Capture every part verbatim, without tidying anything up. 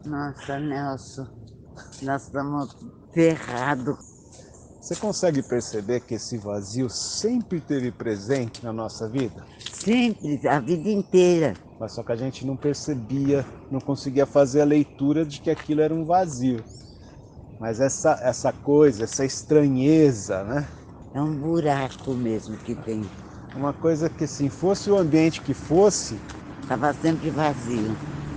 Nossa, Nelson, nós estamos ferrados. Você consegue perceber que esse vazio sempre esteve presente na nossa vida? Sempre, a vida inteira. Mas só que a gente não percebia, não conseguia fazer a leitura de que aquilo era um vazio. Mas essa, essa coisa, essa estranheza, né? É um buraco mesmo que tem. Uma coisa que, assim, fosse o ambiente que fosse, Estava sempre vazio.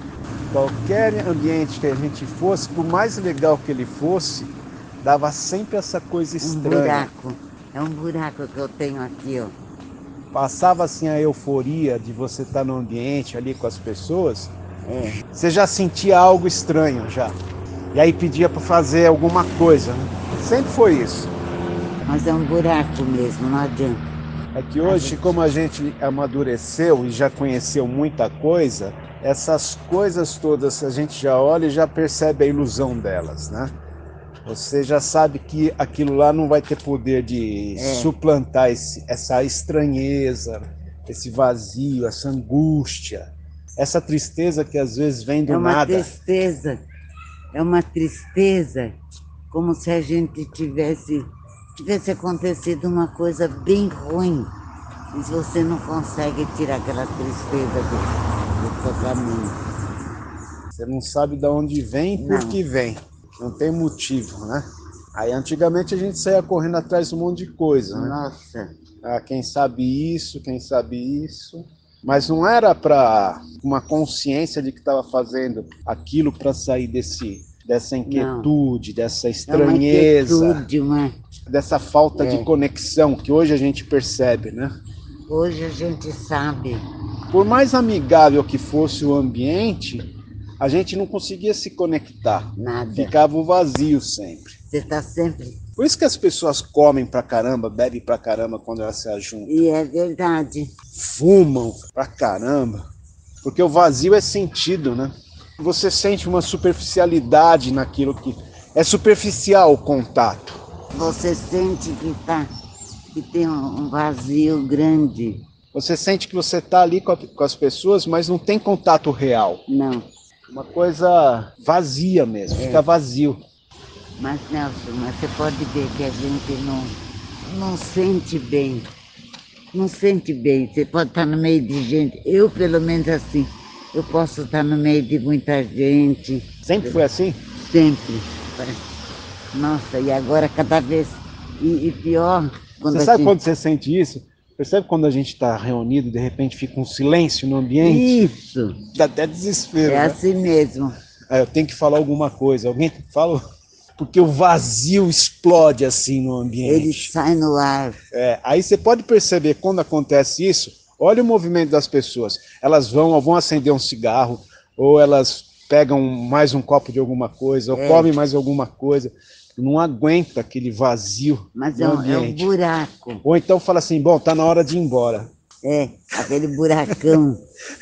qualquer ambiente que a gente fosse, por mais legal que ele fosse, dava sempre essa coisa Um estranha. buraco. É um buraco que eu tenho aqui, ó. Passava assim a euforia de você estar no ambiente ali com as pessoas, É, você já sentia algo estranho já. E aí pedia para fazer alguma coisa, né? Sempre foi isso. mas é um buraco mesmo, não adianta. É que hoje, como a gente amadureceu e já conheceu muita coisa, essas coisas todas a gente já olha e já percebe a ilusão delas, né? Você já sabe que aquilo lá não vai ter poder de É. suplantar esse, essa estranheza, esse vazio, essa angústia, essa tristeza que às vezes vem do É uma nada. tristeza. É uma tristeza, como se a gente tivesse, tivesse acontecido uma coisa bem ruim. E você não consegue tirar aquela tristeza do, do seu caminho. Você não sabe de onde vem e por Não. que vem. Não tem motivo, né? Aí antigamente a gente saía correndo atrás de um monte de coisa, né? Nossa, Ah, quem sabe isso, quem sabe isso. Mas não era para uma consciência de que estava fazendo aquilo para sair desse, dessa inquietude, dessa é uma estranheza, inquietude, uma... dessa falta É. de conexão que hoje a gente percebe, né? Hoje a gente sabe. Por mais amigável que fosse o ambiente, a gente não conseguia se conectar. Nada. Ficava o vazio sempre. Você está sempre... Por isso que as pessoas comem pra caramba, bebem pra caramba quando elas se ajuntam. E é verdade. Fumam pra caramba. Porque o vazio é sentido, né? Você sente uma superficialidade naquilo que... É superficial o contato. Você sente que, tá, que tem um vazio grande. Você sente que você tá ali com, a, com as pessoas, mas não tem contato real. Não. Uma coisa vazia mesmo, É. fica vazio. Mas, Nelson, mas você pode ver que a gente não, não sente bem. Não sente bem. Você pode estar no meio de gente. Eu, pelo menos assim, eu posso estar no meio de muita gente. Sempre foi assim? Sempre. Nossa, e agora cada vez... E, e pior... Quando Você a sabe gente... quando você sente isso? Percebe quando a gente está reunido e de repente fica um silêncio no ambiente? Isso. Dá até desespero, É né? assim mesmo. Ah, eu tenho que falar alguma coisa. Alguém fala... Porque o vazio explode assim no ambiente. Ele sai no ar. É, aí você pode perceber quando acontece isso, olha o movimento das pessoas. Elas vão, ou vão acender um cigarro, ou elas pegam mais um copo de alguma coisa, ou É. comem mais alguma coisa. Não aguenta aquele vazio Mas no é um, é um ambiente. buraco. Ou então fala assim, bom, tá na hora de ir embora. É, aquele buracão.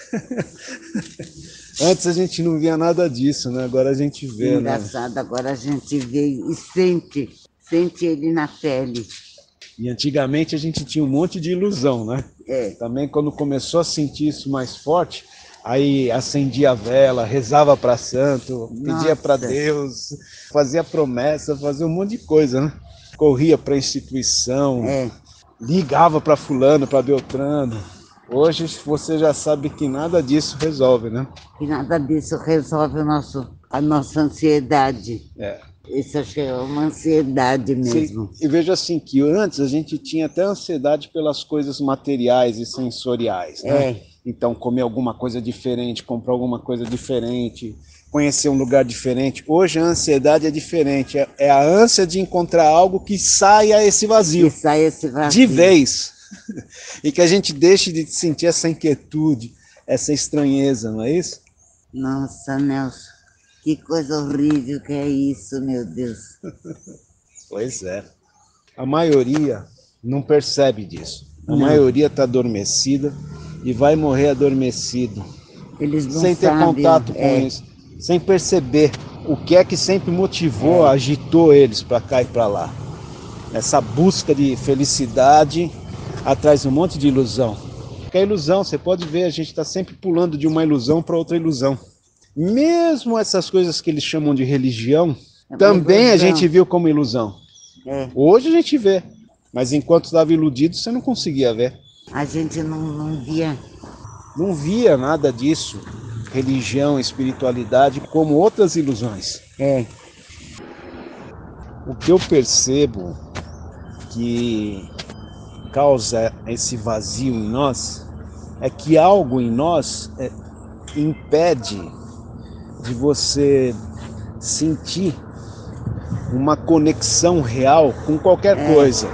Antes a gente não via nada disso, né? Agora a gente vê, né? Engraçado, agora a gente vê e sente, sente ele na pele. E antigamente a gente tinha um monte de ilusão, né? É, Também quando começou a sentir isso mais forte, aí acendia a vela, rezava para santo, pedia Nossa. para Deus, fazia promessa, fazia um monte de coisa, né? Corria para a instituição, é. ligava para fulano, para Beltrano. Hoje você já sabe que nada disso resolve, né? E nada disso resolve o nosso, a nossa ansiedade. É. Isso acho que é uma ansiedade mesmo. Sim, e veja assim, que antes a gente tinha até ansiedade pelas coisas materiais e sensoriais, né? É. Então, comer alguma coisa diferente, comprar alguma coisa diferente, conhecer um lugar diferente. Hoje a ansiedade é diferente, é, é a ânsia de encontrar algo que saia esse vazio, Que sai esse vazio. de vez, e que a gente deixe de sentir essa inquietude, essa estranheza, não é isso? Nossa, Nelson, que coisa horrível que é isso, meu Deus. Pois é. A maioria não percebe disso. A Não. maioria está adormecida e vai morrer adormecido, Eles não sem ter sabem. contato com é, isso, sem perceber o que é que sempre motivou, agitou eles para cá e para lá. Essa busca de felicidade atrás de um monte de ilusão. Porque a ilusão, você pode ver, a gente está sempre pulando de uma ilusão para outra ilusão. Mesmo essas coisas que eles chamam de religião, É uma também a ilusão. gente viu como ilusão. É, Hoje a gente vê, mas enquanto estava iludido, você não conseguia ver. a gente não, não via. Não via nada disso, religião, espiritualidade, como outras ilusões. É, O que eu percebo que causa esse vazio em nós é que algo em nós é, impede de você sentir uma conexão real com qualquer É. coisa.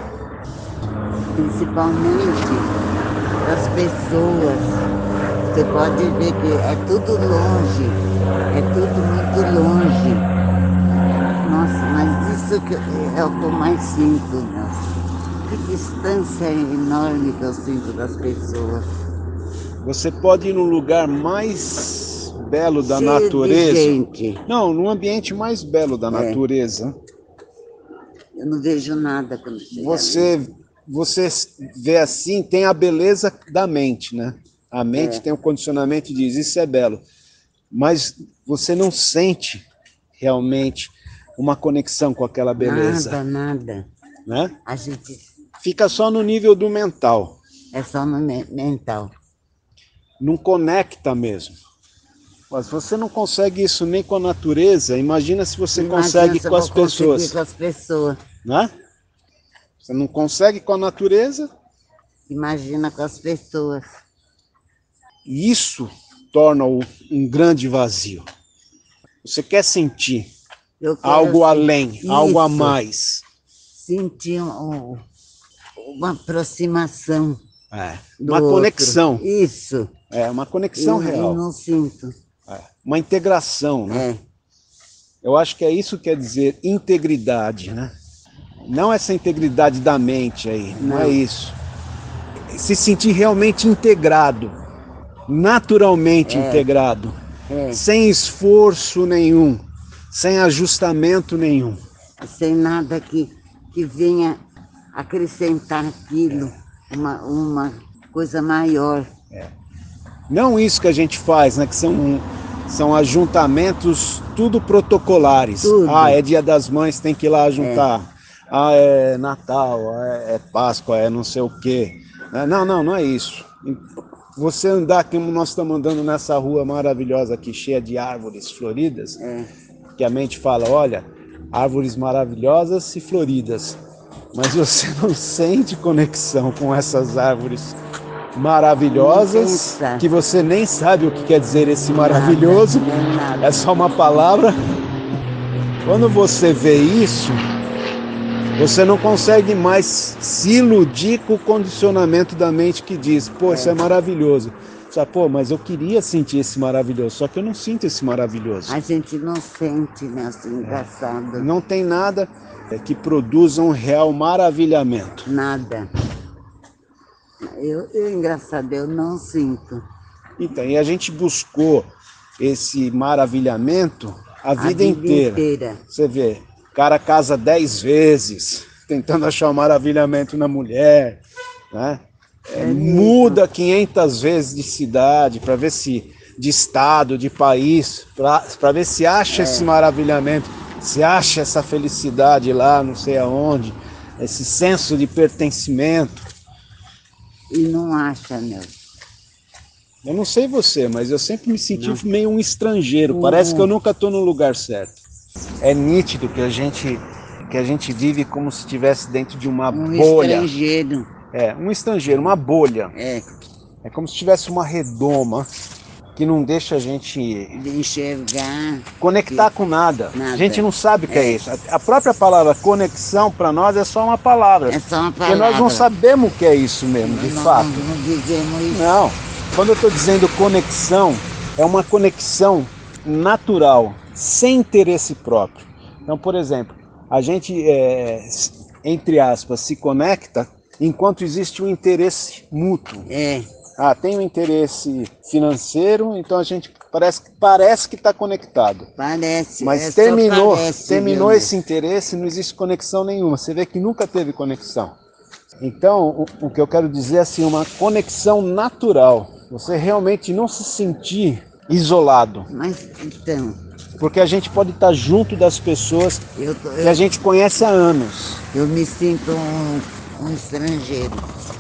principalmente das pessoas. Você pode ver que é tudo longe, é tudo muito longe. Nossa, mas isso que é o que eu mais sinto, nossa. Que distância enorme que eu sinto das pessoas. Você pode ir num lugar mais belo da Cheio de natureza. gente. Não, num ambiente mais belo da É. natureza. Eu não vejo nada quando chega ali. Você, você vê assim, tem a beleza da mente, né? A mente É. tem o condicionamento e diz, isso é belo. Mas você não sente realmente uma conexão com aquela beleza, Nada, nada. né? A gente Fica só no nível do mental, é só no me- mental. não conecta mesmo. Mas você não consegue isso nem com a natureza, imagina se você Imagina consegue se eu com vou as conseguir pessoas, com as pessoas. né? Você não consegue com a natureza, Imagina com as pessoas. e isso torna o- um grande vazio. Você quer sentir Eu quero algo se- além, algo a Isso, mais. sentir um- uma aproximação É, do uma outro. conexão, Isso. é uma E, conexão e real, não sinto. é, uma integração, né? É. Eu acho que é isso que quer dizer integridade, né? Não essa integridade da mente aí, não, Não. é isso. Se sentir realmente integrado, naturalmente É. integrado, É. sem esforço nenhum, sem ajustamento nenhum. Sem nada que, que venha acrescentar aquilo, uma, uma coisa maior. Não isso que a gente faz, né? Que são, são ajuntamentos tudo protocolares. Tudo. Ah, é Dia das Mães, tem que ir lá juntar. Ah, é Natal, é, é Páscoa, é não sei o quê. Não, não, não é isso. Você andar como nós estamos andando nessa rua maravilhosa aqui, cheia de árvores floridas, É. que a mente fala, olha, árvores maravilhosas e floridas, mas você não sente conexão com essas árvores maravilhosas, Não tem, que você nem sabe o que quer dizer esse maravilhoso, Nada, nem nada. é só uma palavra. Quando você vê isso, você não consegue mais se iludir com o condicionamento da mente que diz, pô, isso é maravilhoso. Você fala, pô, mas eu queria sentir esse maravilhoso, só que eu não sinto esse maravilhoso. A gente não sente, né? Assim, engraçado. Não tem nada que produza um real maravilhamento. Nada. Eu, eu, engraçado, eu não sinto. Então, e a gente buscou esse maravilhamento a vida, A vida inteira. inteira. Você vê, o cara casa dez vezes, tentando achar o maravilhamento na mulher, né? É, É mesmo. muda quinhentas vezes de cidade para ver se, de estado, de país, para ver se acha É. esse maravilhamento, se acha essa felicidade lá, não sei aonde, esse senso de pertencimento. E não acha, meu. Eu não sei você, mas eu sempre me senti Não. meio um estrangeiro. Uhum. Parece que eu nunca estou no lugar certo. É nítido que a gente, que a gente vive como se estivesse dentro de uma Um bolha. estrangeiro. É, um estrangeiro, uma bolha. É, É como se tivesse uma redoma que não deixa a gente de enxergar. conectar com nada. Nada. A gente não sabe o que é, É. isso. A- A própria palavra conexão para nós é só uma palavra. É só uma Porque palavra. nós não sabemos o que é isso mesmo, de Nós fato. Não, não dizemos isso. Não. Quando eu estou dizendo conexão, é uma conexão natural, sem interesse próprio. Então, por exemplo, a gente, é, entre aspas, se conecta enquanto existe um interesse mútuo. É, Ah, tem um interesse financeiro, então a gente parece, parece que está conectado. parece. Mas é só terminou, parece, terminou viu, esse interesse, não existe conexão nenhuma. Você vê que nunca teve conexão. Então, o, o que eu quero dizer é assim, uma conexão natural. Você realmente não se sentir isolado. Mas então, Porque a gente pode estar junto das pessoas eu, tô- que a eu, gente conhece há anos. eu me sinto um, um estrangeiro.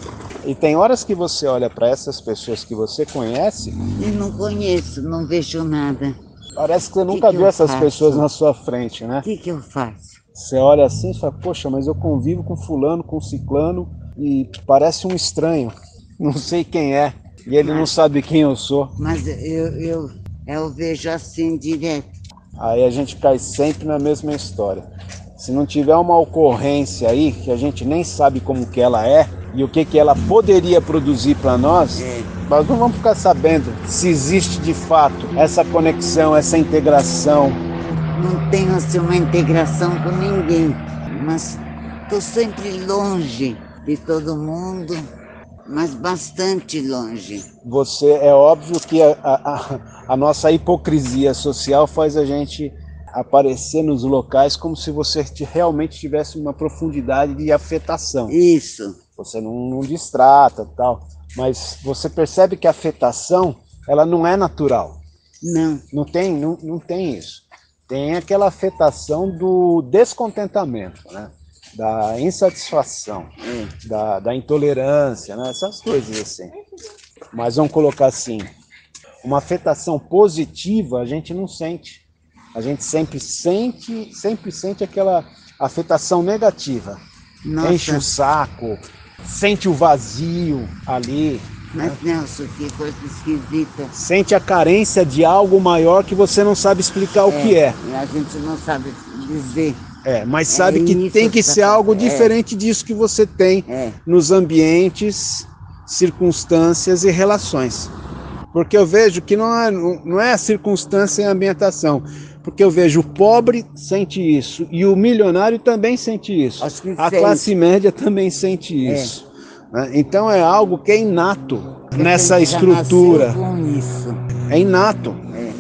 E tem horas que você olha para essas pessoas que você conhece, E não conheço, não vejo nada. parece que você Que nunca que viu eu essas faço? pessoas na sua frente, né? O que, que eu faço? Você olha assim e fala, poxa, mas eu convivo com fulano, com ciclano e parece um estranho. Não sei quem é. E ele não Mas- sabe quem eu sou. Mas eu, eu, eu vejo assim direto. Aí a gente cai sempre na mesma história. Se não tiver uma ocorrência aí, que a gente nem sabe como que ela é, e o que, que ela poderia produzir para nós, É. nós não vamos ficar sabendo se existe de fato essa conexão, essa integração. Não tenho assim uma integração com ninguém, mas estou sempre longe de todo mundo, mas bastante longe. Você, é óbvio que a, a, a nossa hipocrisia social faz a gente aparecer nos locais como se você realmente tivesse uma profundidade de afetação. Isso. Você não, não distrata e tal, mas você percebe que a afetação, ela não é natural. Não. Não tem, não, não tem isso. Tem aquela afetação do descontentamento, né? Da insatisfação, É. da, da intolerância, né? Essas coisas assim. Mas vamos colocar assim, uma afetação positiva a gente não sente. A gente sempre sente, sempre sente aquela afetação negativa. Nossa. Enche o saco, sente o vazio ali, Mas, Nelson, que coisa esquisita. sente a carência de algo maior que você não sabe explicar o que é. A gente não sabe dizer. É, mas É sabe que isso tem que que ser tá- algo é. diferente disso que você tem É. nos ambientes, circunstâncias e relações. Porque eu vejo que não é, não é a circunstância e a ambientação. Porque eu vejo o pobre sente isso e o milionário também sente isso. Acho que A sente. classe média também sente isso. Né? Então é algo que é inato nessa A gente já estrutura. nasceu com isso. É inato. É.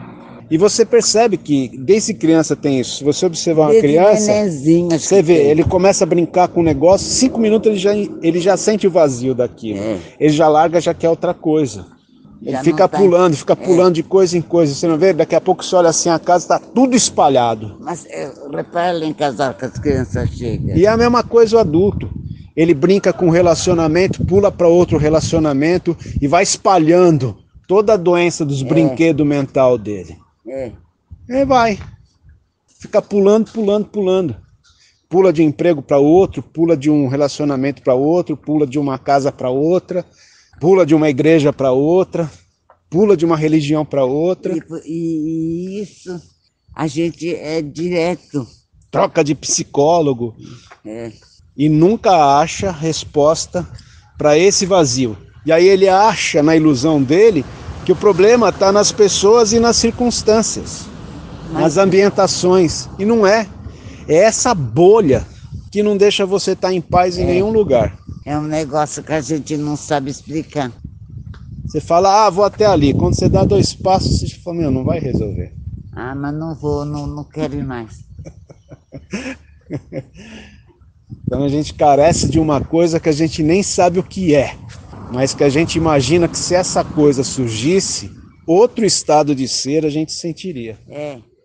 E você percebe que desde criança tem isso. Se você observar uma Desde criança, nenenzinho, acho você que vê, tem. ele começa a brincar com um negócio, cinco minutos ele já, ele já sente o vazio daquilo. É. Ele já larga, já quer outra coisa. Ele Já fica não tá- pulando, fica pulando de coisa em coisa. Você não vê? Daqui a pouco você olha assim, a casa está tudo espalhado. Mas é, repara lá em casal que as crianças chegam. E é a mesma coisa o adulto. Ele brinca com um relacionamento, pula para outro relacionamento e vai espalhando toda a doença dos É. brinquedos mental dele. É. E vai. Fica pulando, pulando, pulando. Pula de um emprego para outro, pula de um relacionamento para outro, pula de uma casa para outra, pula de uma igreja para outra, pula de uma religião para outra, E, e isso a gente é direto. troca de psicólogo É. e nunca acha resposta para esse vazio. E aí ele acha, na ilusão dele, que o problema está nas pessoas e nas circunstâncias, Mas- nas ambientações. E não é. É essa bolha que não deixa você estar em paz em É. nenhum lugar. É um negócio que a gente não sabe explicar. Você fala, ah, vou até ali. Quando você dá dois passos, você fala, meu, não vai resolver. Ah, mas não vou, não, não quero ir mais. Então a gente carece de uma coisa que a gente nem sabe o que é, mas que a gente imagina que se essa coisa surgisse, outro estado de ser a gente sentiria. É.